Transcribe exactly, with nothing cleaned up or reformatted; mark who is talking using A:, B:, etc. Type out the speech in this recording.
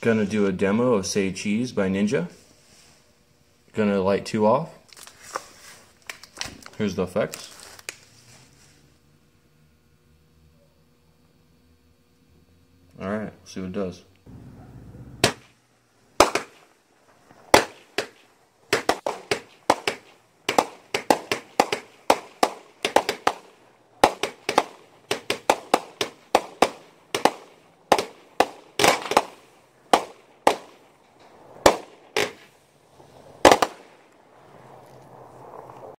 A: Gonna do a demo of Say Cheese by Ninja. Gonna light two off. Here's the effects. Alright, see what it does.